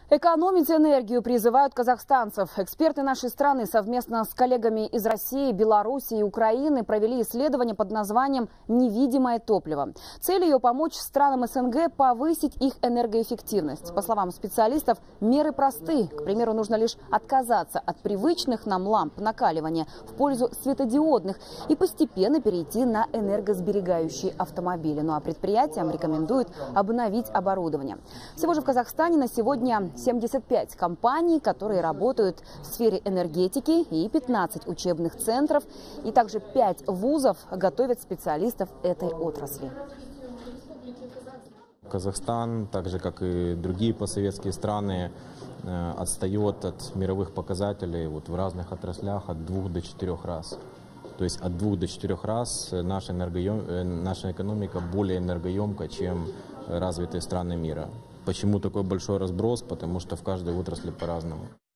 Экономить энергию призывают казахстанцев. Эксперты нашей страны совместно с коллегами из России, Беларуси и Украины провели исследование под названием «Невидимое топливо». Цель ее – помочь странам СНГ повысить их энергоэффективность. По словам специалистов, меры просты. К примеру, нужно лишь отказаться от привычных нам ламп накаливания в пользу светодиодных и постепенно перейти на энергосберегающие автомобили. Ну а предприятиям рекомендуют обновить оборудование. Всего же в Казахстане на сегодня 75 компаний, которые работают в сфере энергетики, и 15 учебных центров, и также 5 вузов готовят специалистов этой отрасли. Казахстан, так же как и другие постсоветские страны, отстает от мировых показателей в разных отраслях от 2 до 4 раз. То есть от 2 до 4 раз наша экономика более энергоемка, чем развитые страны мира. Почему такой большой разброс? Потому что в каждой отрасли по-разному.